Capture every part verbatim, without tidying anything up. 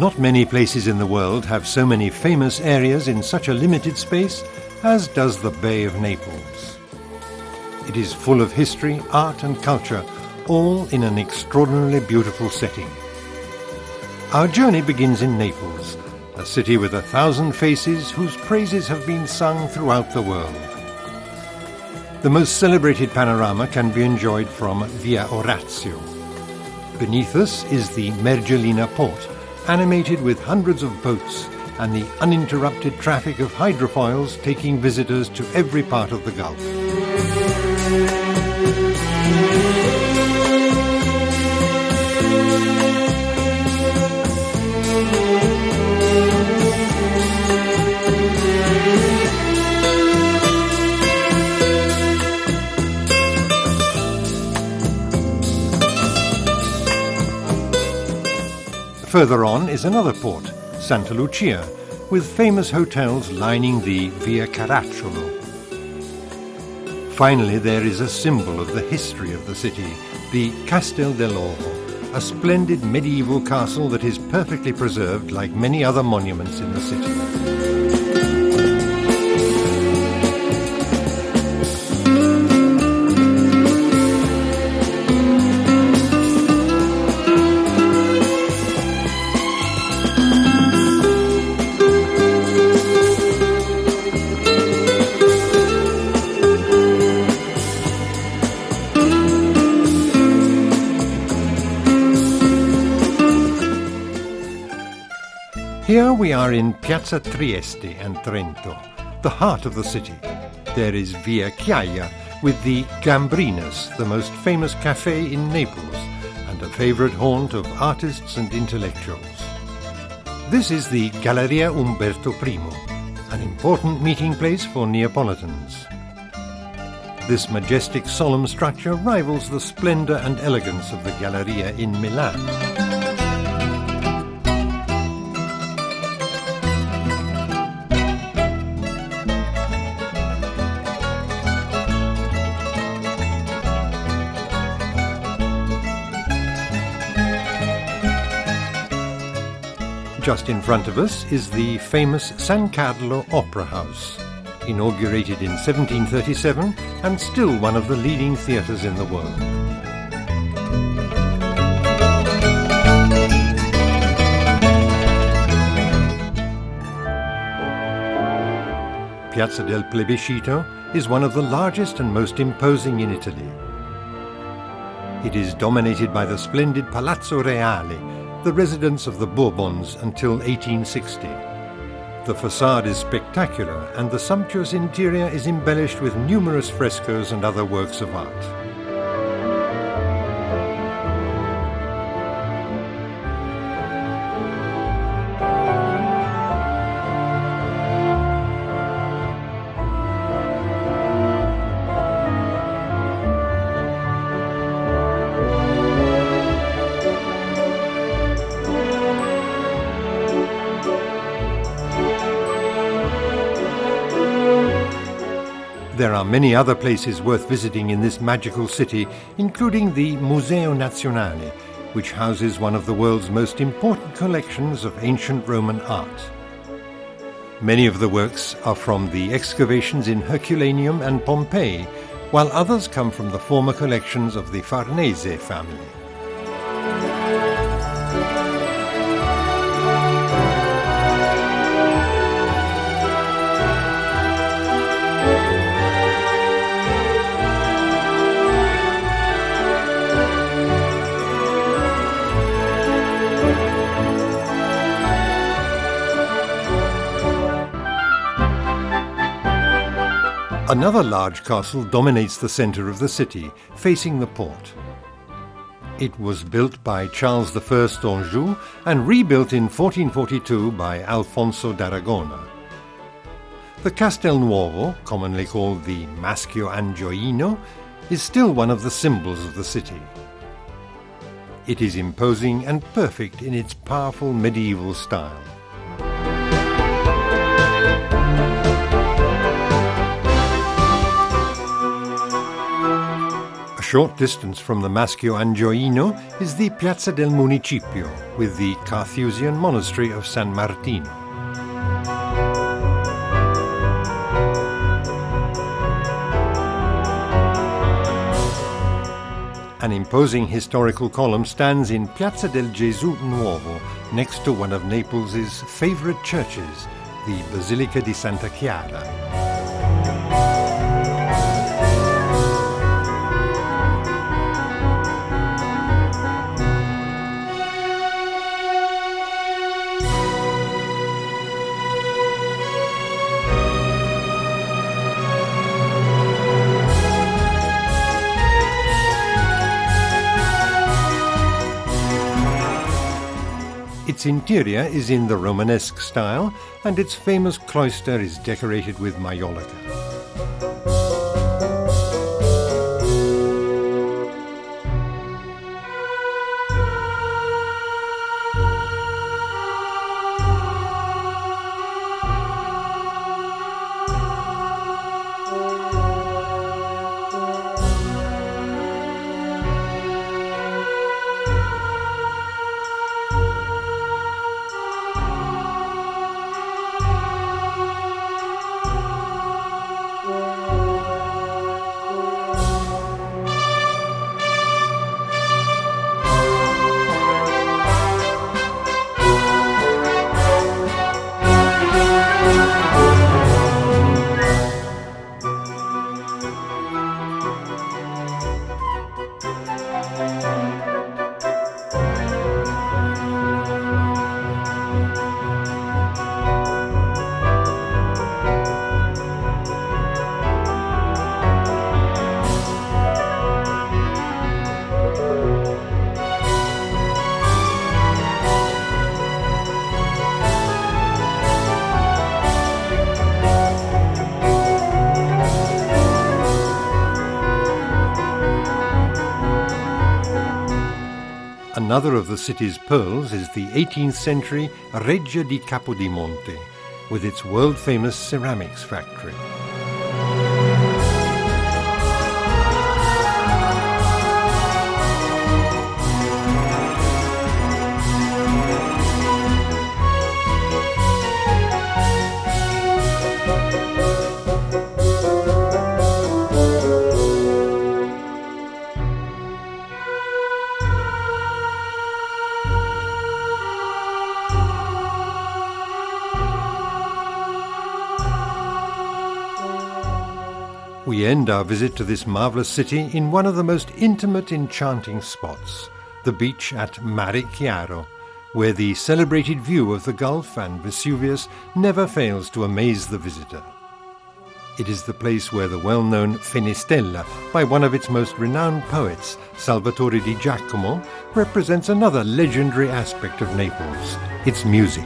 Not many places in the world have so many famous areas in such a limited space as does the Bay of Naples. It is full of history, art and culture, all in an extraordinarily beautiful setting. Our journey begins in Naples, a city with a thousand faces whose praises have been sung throughout the world. The most celebrated panorama can be enjoyed from Via Orazio. Beneath us is the Mergellina port, animated with hundreds of boats and the uninterrupted traffic of hydrofoils taking visitors to every part of the Gulf. Further on is another port, Santa Lucia, with famous hotels lining the Via Caracciolo. Finally, there is a symbol of the history of the city, the Castel dell'Oro, a splendid medieval castle that is perfectly preserved like many other monuments in the city. Here we are in Piazza Trieste and Trento, the heart of the city. There is Via Chiaia with the Gambrinas, the most famous cafe in Naples and a favourite haunt of artists and intellectuals. This is the Galleria Umberto Primo, an important meeting place for Neapolitans. This majestic solemn structure rivals the splendour and elegance of the Galleria in Milan. Just in front of us is the famous San Carlo Opera House, inaugurated in seventeen thirty-seven and still one of the leading theatres in the world. Piazza del Plebiscito is one of the largest and most imposing in Italy. It is dominated by the splendid Palazzo Reale, the residence of the Bourbons until eighteen sixty. The facade is spectacular and the sumptuous interior is embellished with numerous frescoes and other works of art. There are many other places worth visiting in this magical city, including the Museo Nazionale, which houses one of the world's most important collections of ancient Roman art. Many of the works are from the excavations in Herculaneum and Pompeii, while others come from the former collections of the Farnese family. Another large castle dominates the centre of the city, facing the port. It was built by Charles the First d'Anjou and rebuilt in fourteen forty-two by Alfonso d'Aragona. The Castel Nuovo, commonly called the Maschio Angioino, is still one of the symbols of the city. It is imposing and perfect in its powerful medieval style. A short distance from the Maschio Angioino is the Piazza del Municipio, with the Carthusian monastery of San Martino. An imposing historical column stands in Piazza del Gesù Nuovo, next to one of Naples' favorite churches, the Basilica di Santa Chiara. Its interior is in the Romanesque style, and its famous cloister is decorated with maiolica. Another of the city's pearls is the eighteenth century Reggia di Capodimonte, with its world-famous ceramics factory. We end our visit to this marvellous city in one of the most intimate, enchanting spots, the beach at Mare Chiaro, where the celebrated view of the Gulf and Vesuvius never fails to amaze the visitor. It is the place where the well-known Fenestella, by one of its most renowned poets, Salvatore di Giacomo, represents another legendary aspect of Naples, its music.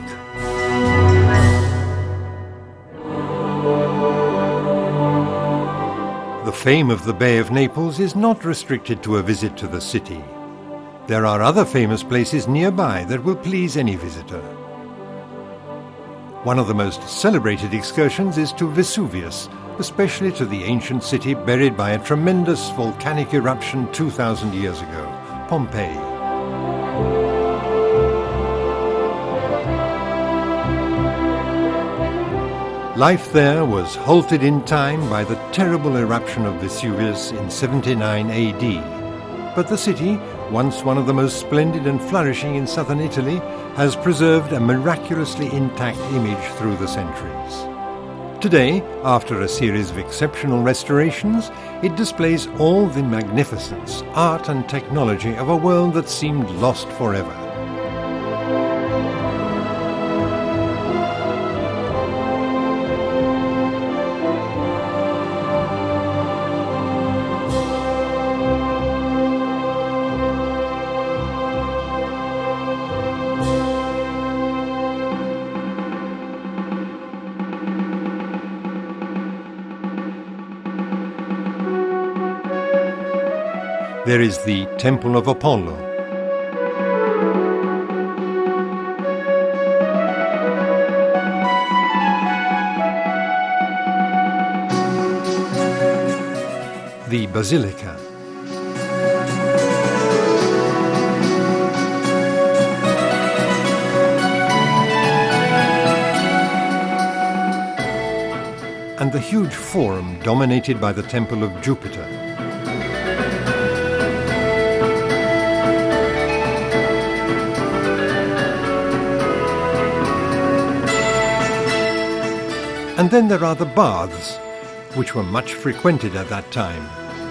The fame of the Bay of Naples is not restricted to a visit to the city. There are other famous places nearby that will please any visitor. One of the most celebrated excursions is to Vesuvius, especially to the ancient city buried by a tremendous volcanic eruption two thousand years ago, Pompeii. Life there was halted in time by the terrible eruption of Vesuvius in seventy-nine A D. But the city, once one of the most splendid and flourishing in southern Italy, has preserved a miraculously intact image through the centuries. Today, after a series of exceptional restorations, it displays all the magnificence, art and technology of a world that seemed lost forever. There is the Temple of Apollo. The Basilica. and the huge forum dominated by the temple of Jupiter. And then there are the baths, which were much frequented at that time.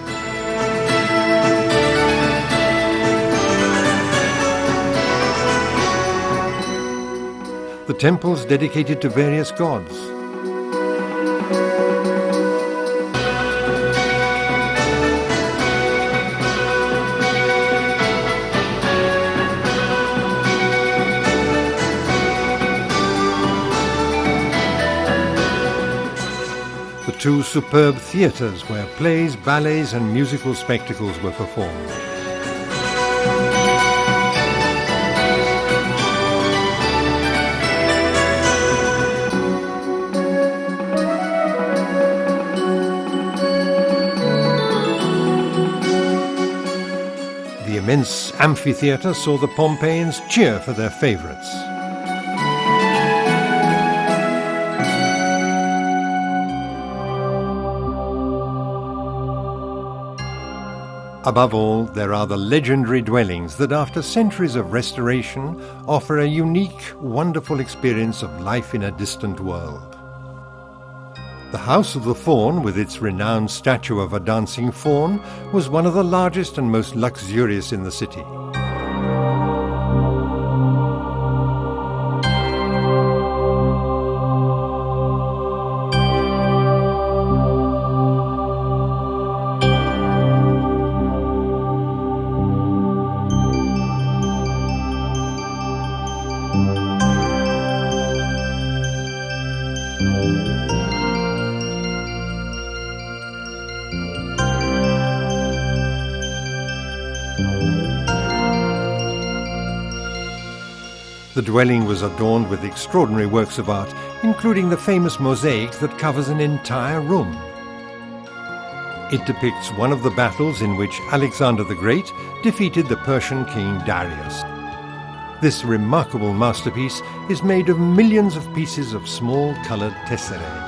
The temples dedicated to various gods. The two superb theatres where plays, ballets and musical spectacles were performed. The immense amphitheatre saw the Pompeians cheer for their favourites. Above all, there are the legendary dwellings that after centuries of restoration offer a unique, wonderful experience of life in a distant world. The House of the Faun, with its renowned statue of a dancing faun, was one of the largest and most luxurious in the city. The dwelling was adorned with extraordinary works of art, including the famous mosaic that covers an entire room. It depicts one of the battles in which Alexander the Great defeated the Persian king Darius. This remarkable masterpiece is made of millions of pieces of small coloured tesserae.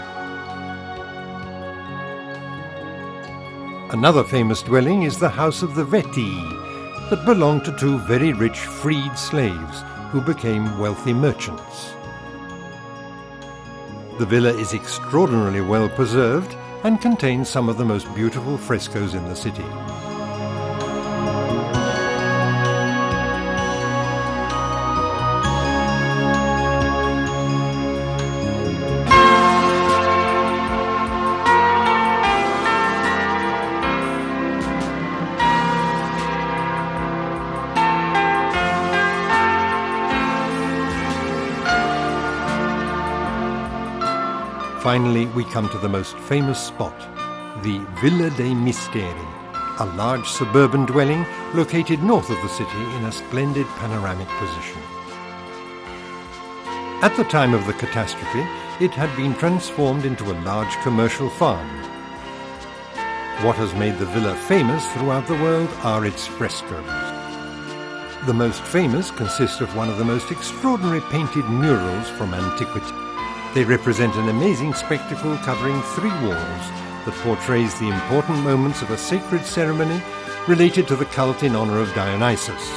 Another famous dwelling is the House of the Vetii, that belonged to two very rich freed slaves who became wealthy merchants. The villa is extraordinarily well preserved and contains some of the most beautiful frescoes in the city. Finally, we come to the most famous spot, the Villa dei Misteri, a large suburban dwelling located north of the city in a splendid panoramic position. At the time of the catastrophe, it had been transformed into a large commercial farm. What has made the villa famous throughout the world are its frescoes. The most famous consist of one of the most extraordinary painted murals from antiquity. They represent an amazing spectacle covering three walls that portrays the important moments of a sacred ceremony related to the cult in honor of Dionysus.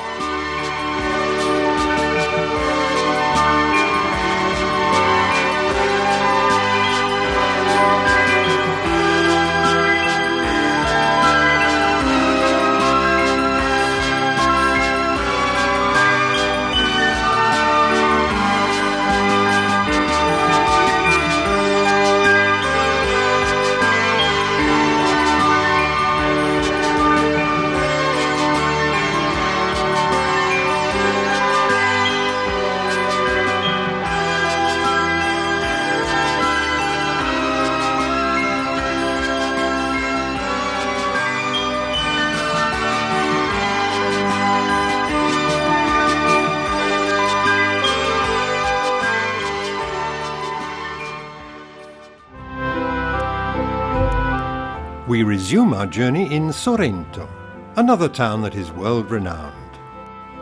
We resume our journey in Sorrento, another town that is world-renowned.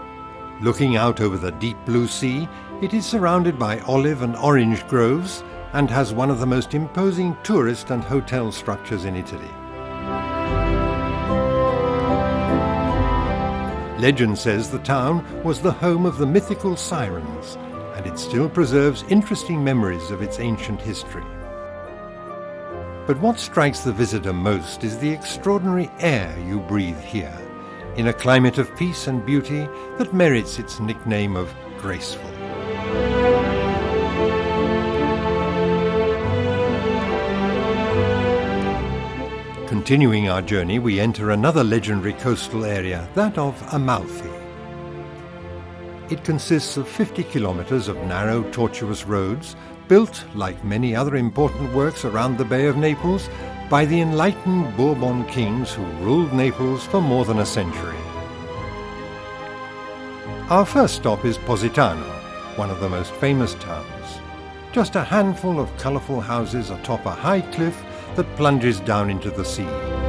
Looking out over the deep blue sea, it is surrounded by olive and orange groves and has one of the most imposing tourist and hotel structures in Italy. Legend says the town was the home of the mythical sirens, and it still preserves interesting memories of its ancient history. But what strikes the visitor most is the extraordinary air you breathe here, in a climate of peace and beauty that merits its nickname of graceful. Continuing our journey, we enter another legendary coastal area, that of Amalfi. It consists of fifty kilometers of narrow, tortuous roads, built, like many other important works around the Bay of Naples, by the enlightened Bourbon kings who ruled Naples for more than a century. Our first stop is Positano, one of the most famous towns. Just a handful of colourful houses atop a high cliff that plunges down into the sea.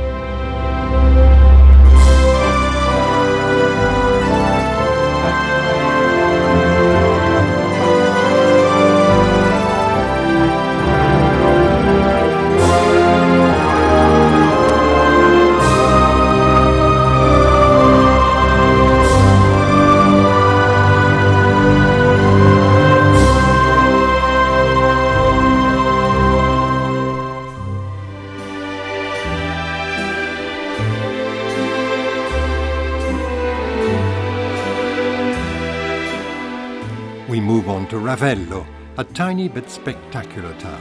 We move on to Ravello, a tiny but spectacular town.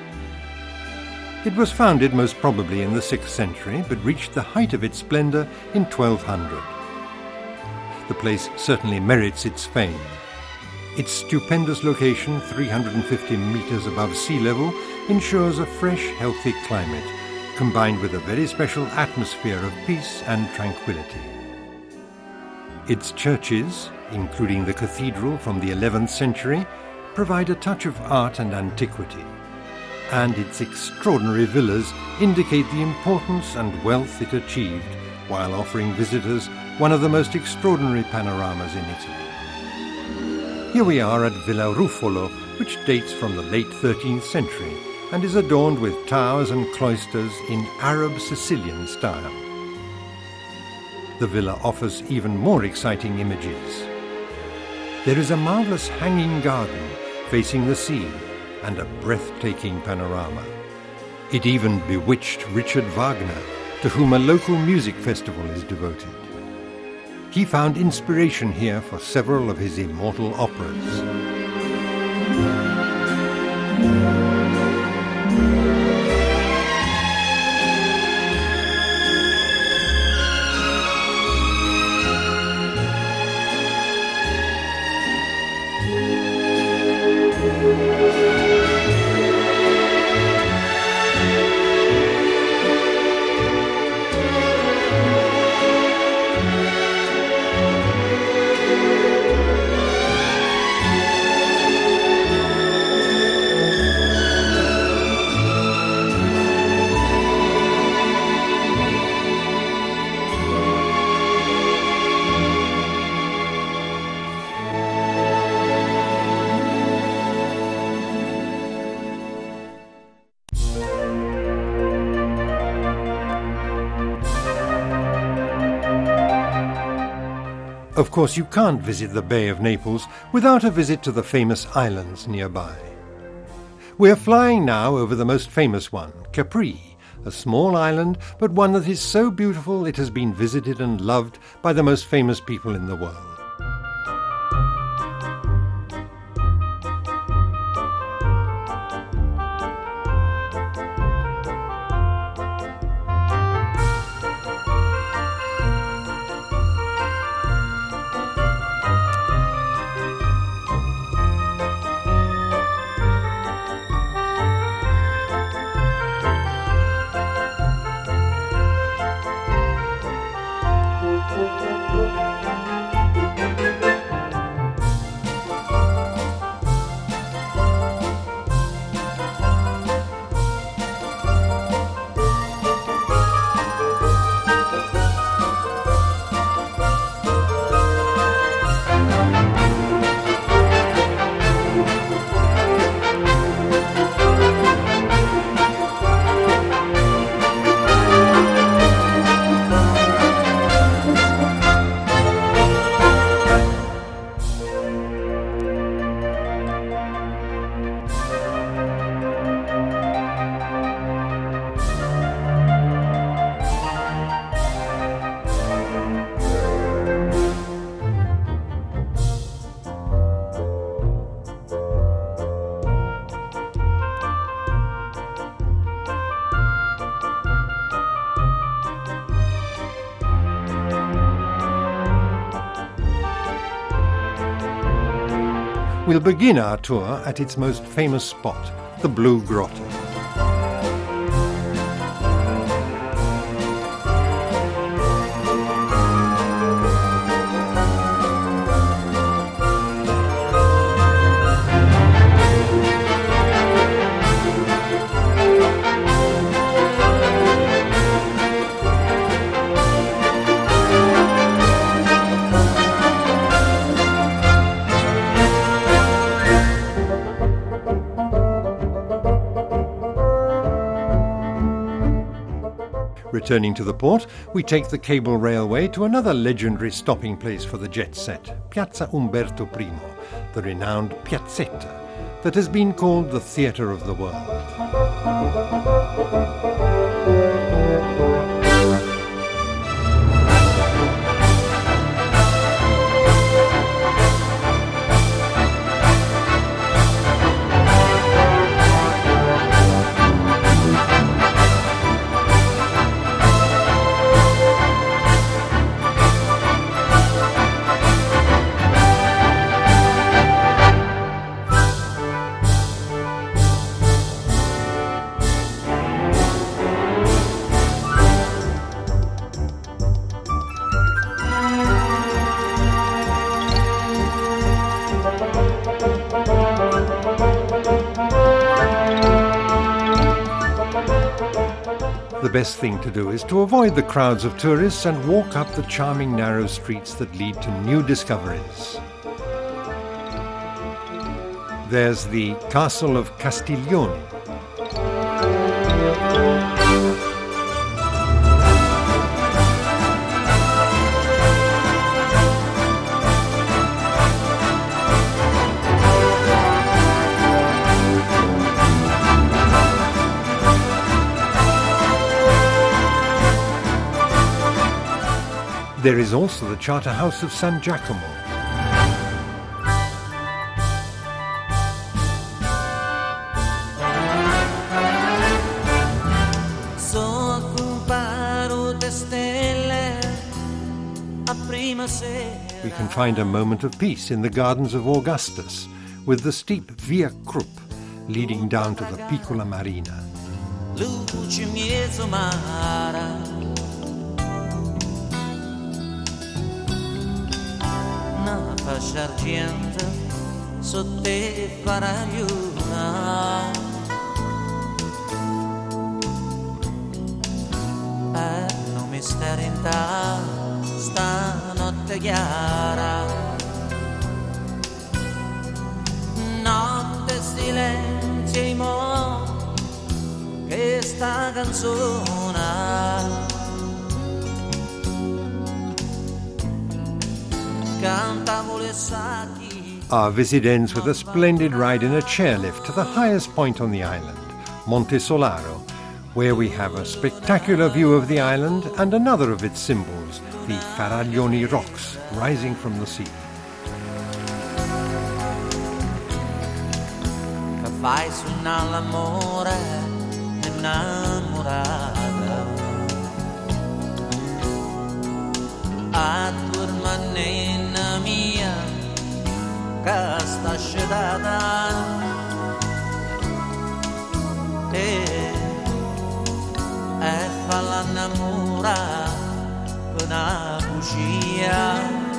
It was founded most probably in the sixth century, but reached the height of its splendour in twelve hundred. The place certainly merits its fame. Its stupendous location, three hundred fifty metres above sea level, ensures a fresh, healthy climate, combined with a very special atmosphere of peace and tranquility. Its churches, including the cathedral from the eleventh century, provide a touch of art and antiquity, and its extraordinary villas indicate the importance and wealth it achieved while offering visitors one of the most extraordinary panoramas in Italy. Here we are at Villa Ruffolo, which dates from the late thirteenth century and is adorned with towers and cloisters in Arab Sicilian style. The villa offers even more exciting images. There is a marvelous hanging garden facing the sea and a breathtaking panorama. It even bewitched Richard Wagner, to whom a local music festival is devoted. He found inspiration here for several of his immortal operas. Of course, you can't visit the Bay of Naples without a visit to the famous islands nearby. We're flying now over the most famous one, Capri, a small island, but one that is so beautiful it has been visited and loved by the most famous people in the world. We'll begin our tour at its most famous spot, the Blue Grotto. Returning to the port, we take the cable railway to another legendary stopping place for the jet set, Piazza Umberto I, the renowned Piazzetta, that has been called the theatre of the world. The best thing to do is to avoid the crowds of tourists and walk up the charming narrow streets that lead to new discoveries. There's the Castle of Castiglione. There is also the Charter House of San Giacomo. We can find a moment of peace in the gardens of Augustus, with the steep Via Krupp leading down to the Piccola Marina. Una fascia argento sotto e faragliuna, e non mi stare in ta stanotte chiara, notte silenzio e mo che sta canzone Our visit ends with a splendid ride in a chairlift to the highest point on the island, Monte Solaro, where we have a spectacular view of the island and another of its symbols, the Faraglioni rocks rising from the sea. Che fai suonare l'amore innamorata, a tua manina mia che sta scelata e, e fa l'annamora con una bugia.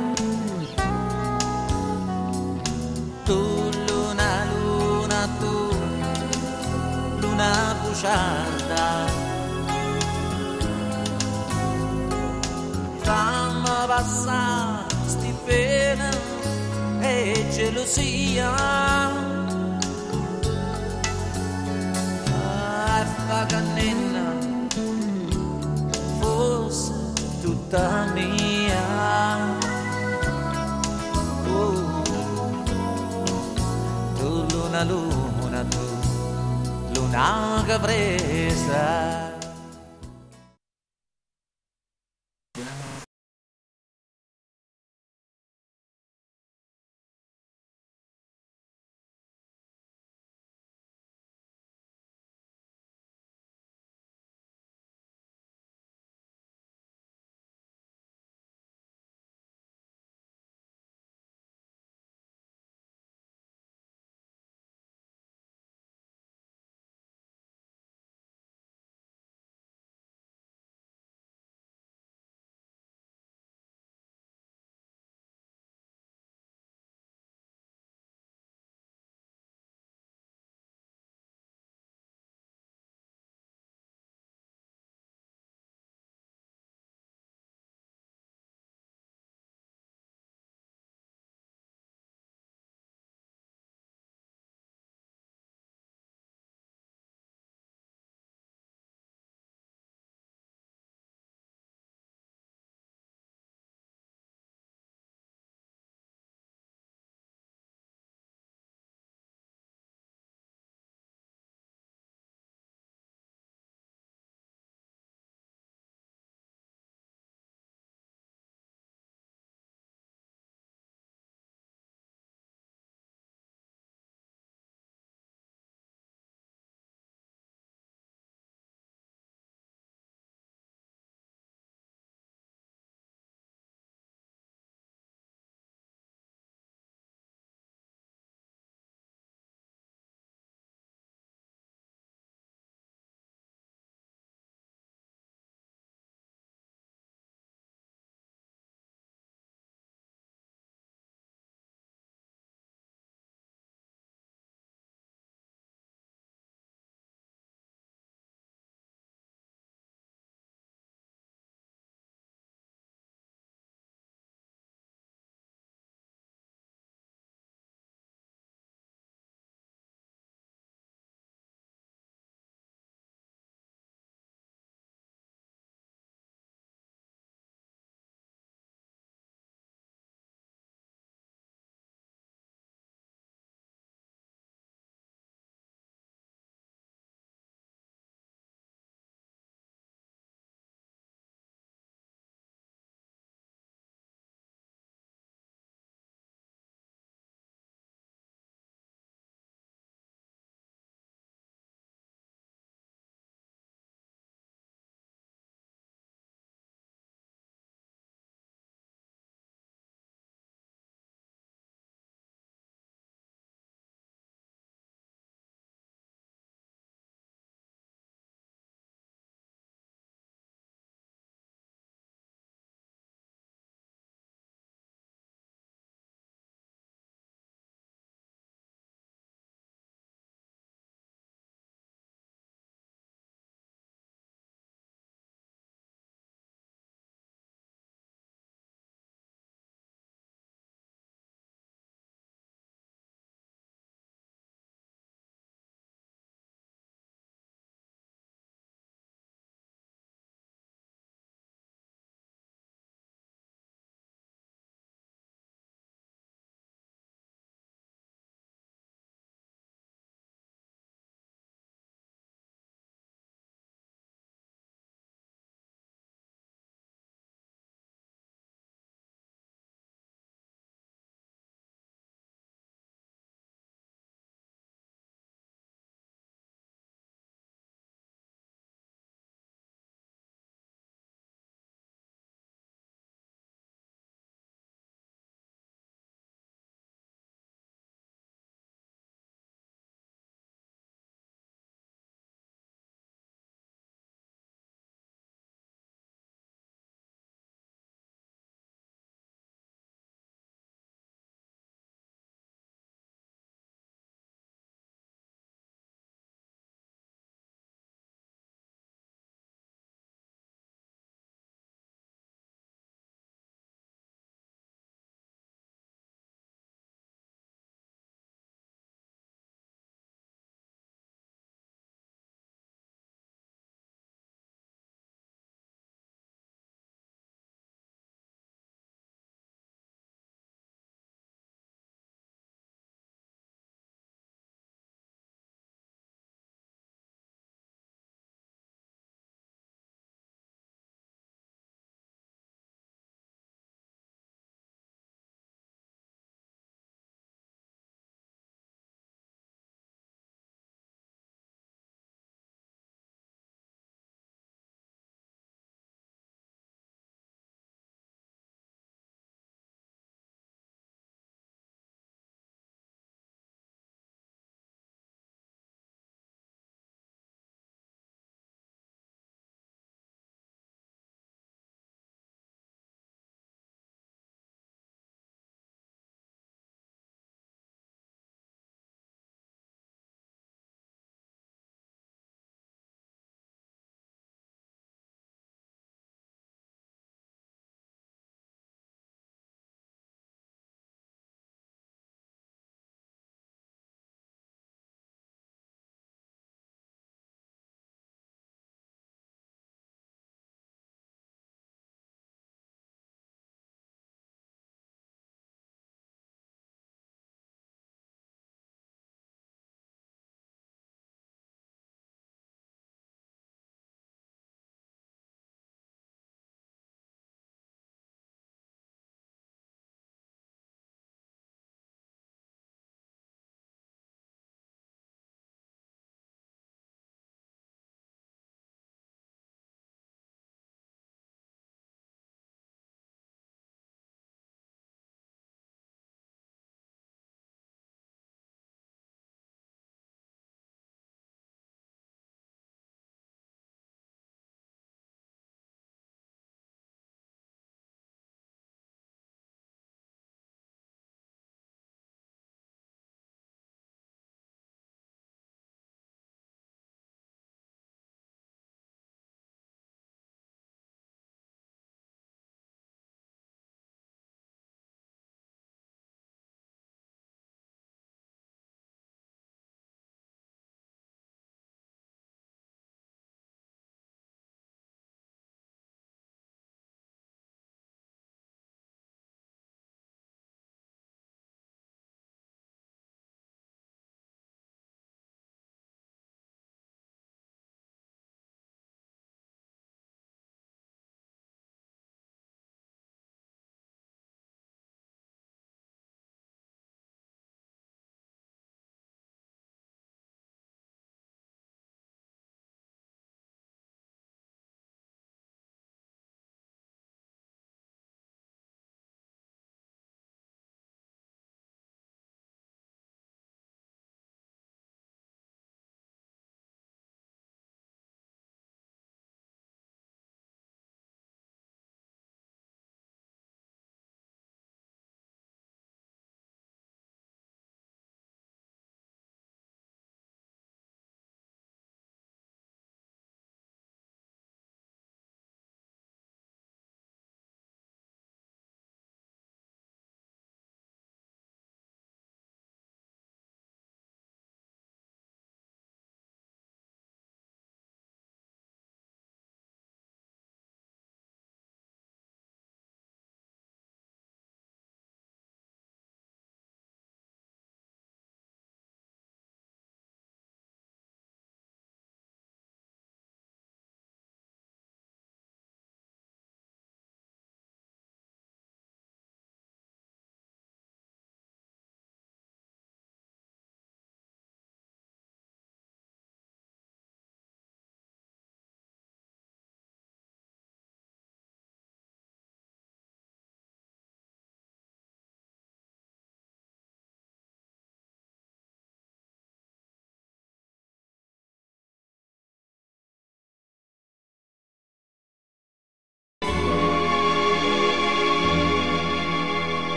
Tu luna, luna, tu luna bugiarda, fammi passare sti pena e gelosia, e fa cannina fosse tutta mia. Oh, tu luna, luna, tu luna che presa.